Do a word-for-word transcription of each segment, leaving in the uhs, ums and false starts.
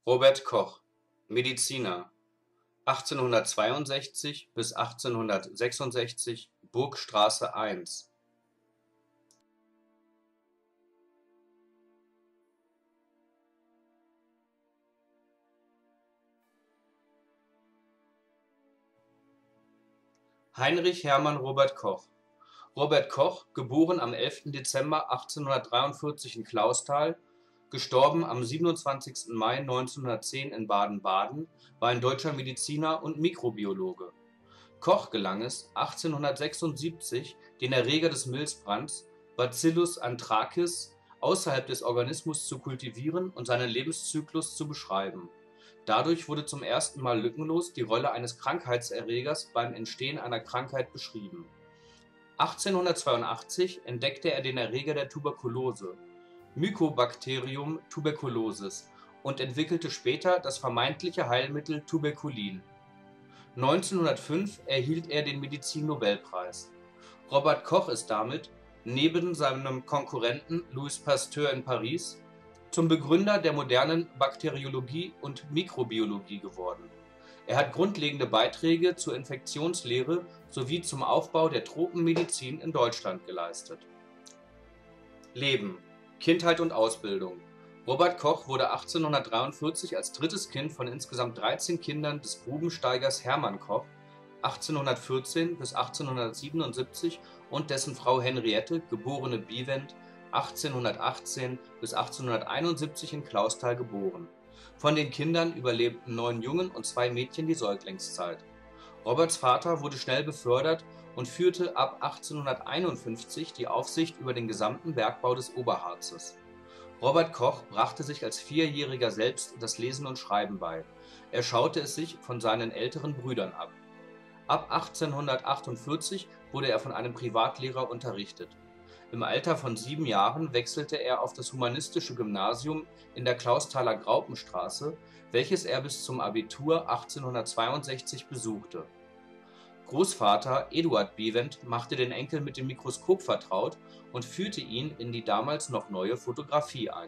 Robert Koch, Mediziner, achtzehnhundertzweiundsechzig bis achtzehnhundertsechsundsechzig, Burgstraße eins. Heinrich Hermann Robert Koch. Robert Koch, geboren am elften Dezember achtzehnhundertdreiundvierzig in Clausthal, gestorben am siebenundzwanzigsten Mai neunzehnhundertzehn in Baden-Baden, war ein deutscher Mediziner und Mikrobiologe. Koch gelang es, achtzehnhundertsechsundsiebzig den Erreger des Milzbrands, Bacillus anthracis, außerhalb des Organismus zu kultivieren und seinen Lebenszyklus zu beschreiben. Dadurch wurde zum ersten Mal lückenlos die Rolle eines Krankheitserregers beim Entstehen einer Krankheit beschrieben. achtzehnhundertzweiundachtzig entdeckte er den Erreger der Tuberkulose, Mycobacterium tuberculosis, und entwickelte später das vermeintliche Heilmittel Tuberkulin. neunzehnhundertfünf erhielt er den Medizin-Nobelpreis. Robert Koch ist damit, neben seinem Konkurrenten Louis Pasteur in Paris, zum Begründer der modernen Bakteriologie und Mikrobiologie geworden. Er hat grundlegende Beiträge zur Infektionslehre sowie zum Aufbau der Tropenmedizin in Deutschland geleistet. Leben, Kindheit und Ausbildung. Robert Koch wurde achtzehnhundertdreiundvierzig als drittes Kind von insgesamt dreizehn Kindern des Grubensteigers Hermann Koch achtzehnhundertvierzehn bis achtzehnhundertsiebenundsiebzig und dessen Frau Henriette, geborene Bivent, achtzehnhundertachtzehn bis achtzehnhunderteinundsiebzig in Clausthal geboren. Von den Kindern überlebten neun Jungen und zwei Mädchen die Säuglingszeit. Roberts Vater wurde schnell befördert und führte ab achtzehnhunderteinundfünfzig die Aufsicht über den gesamten Bergbau des Oberharzes. Robert Koch brachte sich als Vierjähriger selbst das Lesen und Schreiben bei. Er schaute es sich von seinen älteren Brüdern ab. Ab achtzehnhundertachtundvierzig wurde er von einem Privatlehrer unterrichtet. Im Alter von sieben Jahren wechselte er auf das humanistische Gymnasium in der Clausthaler Graupenstraße, welches er bis zum Abitur achtzehnhundertzweiundsechzig besuchte. Großvater Eduard Bivent machte den Enkel mit dem Mikroskop vertraut und führte ihn in die damals noch neue Fotografie ein.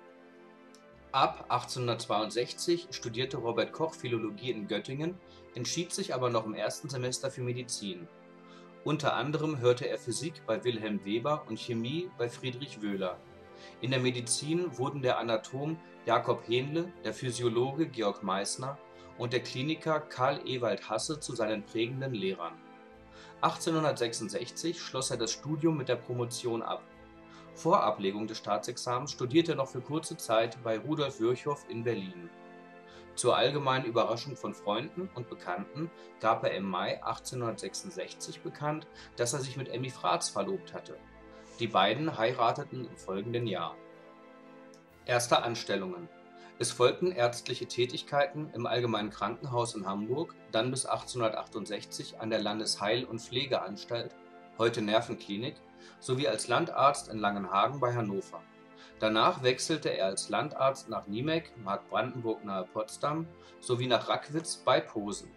Ab achtzehnhundertzweiundsechzig studierte Robert Koch Philologie in Göttingen, entschied sich aber noch im ersten Semester für Medizin. Unter anderem hörte er Physik bei Wilhelm Weber und Chemie bei Friedrich Wöhler. In der Medizin wurden der Anatom Jakob Henle, der Physiologe Georg Meissner und der Kliniker Karl Ewald Hasse zu seinen prägenden Lehrern. achtzehnhundertsechsundsechzig schloss er das Studium mit der Promotion ab. Vor Ablegung des Staatsexamens studierte er noch für kurze Zeit bei Rudolf Virchow in Berlin. Zur allgemeinen Überraschung von Freunden und Bekannten gab er im Mai achtzehnhundertsechsundsechzig bekannt, dass er sich mit Emmy Fratz verlobt hatte. Die beiden heirateten im folgenden Jahr. Erste Anstellungen. Es folgten ärztliche Tätigkeiten im Allgemeinen Krankenhaus in Hamburg, dann bis achtzehnhundertachtundsechzig an der Landesheil- und Pflegeanstalt, heute Nervenklinik, sowie als Landarzt in Langenhagen bei Hannover. Danach wechselte er als Landarzt nach Niemek, Mark Brandenburg nahe Potsdam, sowie nach Rackwitz bei Posen.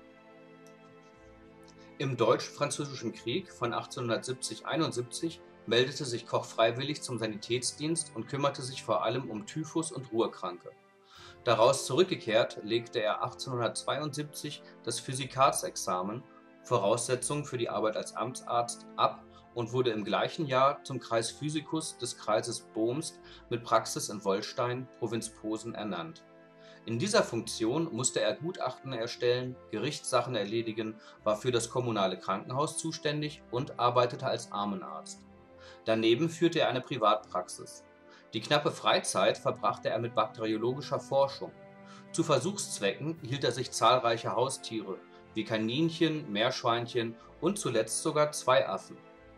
Im Deutsch-Französischen Krieg von achtzehnhundertsiebzig bis einundsiebzig meldete sich Koch freiwillig zum Sanitätsdienst und kümmerte sich vor allem um Typhus und Ruhrkranke. Daraus zurückgekehrt legte er achtzehnhundertzweiundsiebzig das Physikatsexamen, Voraussetzung für die Arbeit als Amtsarzt, ab und wurde im gleichen Jahr zum Kreisphysicus des Kreises Bomst mit Praxis in Wollstein, Provinz Posen, ernannt. In dieser Funktion musste er Gutachten erstellen, Gerichtssachen erledigen, war für das kommunale Krankenhaus zuständig und arbeitete als Armenarzt. Daneben führte er eine Privatpraxis. Die knappe Freizeit verbrachte er mit bakteriologischer Forschung. Zu Versuchszwecken hielt er sich zahlreiche Haustiere, wie Kaninchen, Meerschweinchen und zuletzt sogar zwei Affen.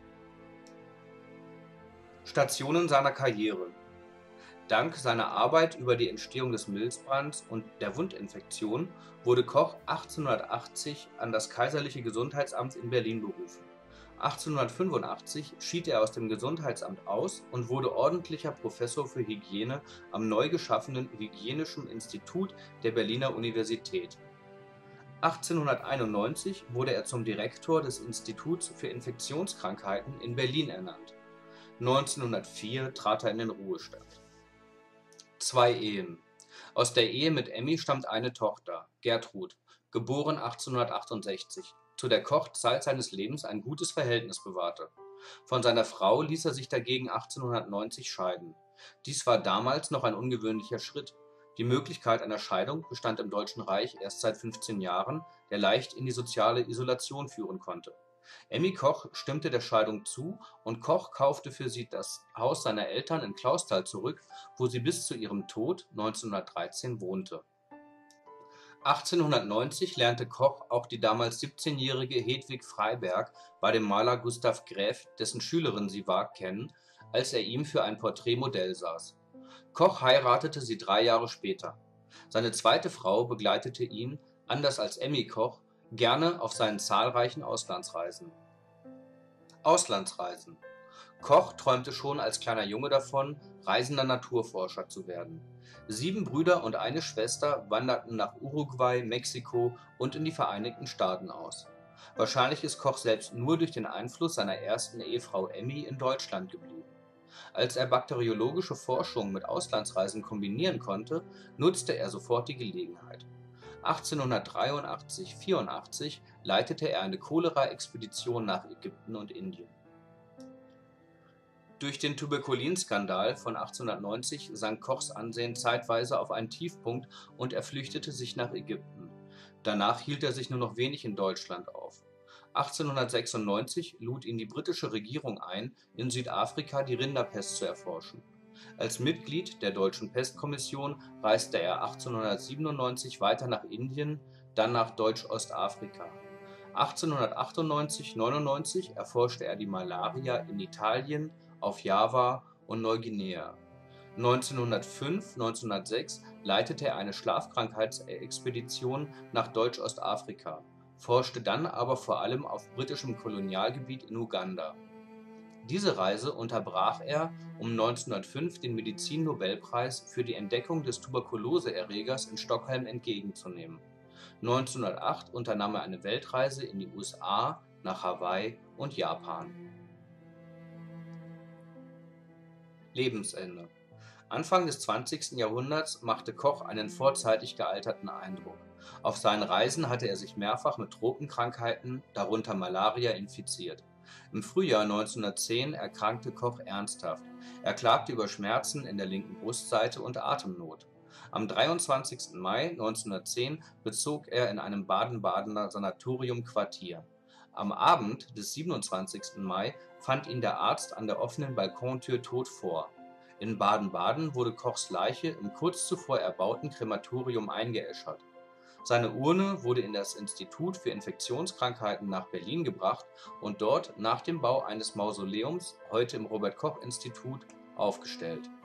Stationen seiner Karriere. Dank seiner Arbeit über die Entstehung des Milzbrands und der Wundinfektion wurde Koch achtzehnhundertachtzig an das Kaiserliche Gesundheitsamt in Berlin berufen. achtzehnhundertfünfundachtzig schied er aus dem Gesundheitsamt aus und wurde ordentlicher Professor für Hygiene am neu geschaffenen Hygienischen Institut der Berliner Universität. achtzehnhunderteinundneunzig wurde er zum Direktor des Instituts für Infektionskrankheiten in Berlin ernannt. neunzehnhundertvier trat er in den Ruhestand. Zwei Ehen. Aus der Ehe mit Emmy stammt eine Tochter, Gertrud, geboren achtzehnhundertachtundsechzig, zu der Koch Zeit seines Lebens ein gutes Verhältnis bewahrte. Von seiner Frau ließ er sich dagegen achtzehnhundertneunzig scheiden. Dies war damals noch ein ungewöhnlicher Schritt. Die Möglichkeit einer Scheidung bestand im Deutschen Reich erst seit fünfzehn Jahren, der leicht in die soziale Isolation führen konnte. Emmy Koch stimmte der Scheidung zu und Koch kaufte für sie das Haus seiner Eltern in Clausthal zurück, wo sie bis zu ihrem Tod neunzehnhundertdreizehn wohnte. achtzehnhundertneunzig lernte Koch auch die damals siebzehnjährige Hedwig Freiberg bei dem Maler Gustav Graeff, dessen Schülerin sie war, kennen, als er ihm für ein Porträt Modell saß. Koch heiratete sie drei Jahre später. Seine zweite Frau begleitete ihn, anders als Emmy Koch, gerne auf seinen zahlreichen Auslandsreisen. Auslandsreisen. Koch träumte schon als kleiner Junge davon, reisender Naturforscher zu werden. Sieben Brüder und eine Schwester wanderten nach Uruguay, Mexiko und in die Vereinigten Staaten aus. Wahrscheinlich ist Koch selbst nur durch den Einfluss seiner ersten Ehefrau Emmy in Deutschland geblieben. Als er bakteriologische Forschung mit Auslandsreisen kombinieren konnte, nutzte er sofort die Gelegenheit. achtzehnhundertdreiundachtzig vierundachtzig leitete er eine Cholera-Expedition nach Ägypten und Indien. Durch den Tuberkulinskandal von achtzehnhundertneunzig sank Kochs Ansehen zeitweise auf einen Tiefpunkt und er flüchtete sich nach Ägypten. Danach hielt er sich nur noch wenig in Deutschland auf. achtzehnhundertsechsundneunzig lud ihn die britische Regierung ein, in Südafrika die Rinderpest zu erforschen. Als Mitglied der Deutschen Pestkommission reiste er achtzehnhundertsiebenundneunzig weiter nach Indien, dann nach Deutsch-Ostafrika. achtzehnhundertachtundneunzig neunundneunzig erforschte er die Malaria in Italien, auf Java und Neuguinea. neunzehnhundertfünf neunzehnhundertsechs leitete er eine Schlafkrankheitsexpedition nach Deutsch-Ostafrika, forschte dann aber vor allem auf britischem Kolonialgebiet in Uganda. Diese Reise unterbrach er, um neunzehnhundertfünf den Medizin-Nobelpreis für die Entdeckung des Tuberkuloseerregers in Stockholm entgegenzunehmen. neunzehnhundertacht unternahm er eine Weltreise in die U S A, nach Hawaii und Japan. Lebensende. Anfang des zwanzigsten Jahrhunderts machte Koch einen vorzeitig gealterten Eindruck. Auf seinen Reisen hatte er sich mehrfach mit Tropenkrankheiten, darunter Malaria, infiziert. Im Frühjahr neunzehnhundertzehn erkrankte Koch ernsthaft. Er klagte über Schmerzen in der linken Brustseite und Atemnot. Am dreiundzwanzigsten Mai neunzehnhundertzehn bezog er in einem Baden-Badener Sanatorium Quartier. Am Abend des siebenundzwanzigsten Mai fand ihn der Arzt an der offenen Balkontür tot vor. In Baden-Baden wurde Kochs Leiche im kurz zuvor erbauten Krematorium eingeäschert. Seine Urne wurde in das Institut für Infektionskrankheiten nach Berlin gebracht und dort nach dem Bau eines Mausoleums, heute im Robert-Koch-Institut, aufgestellt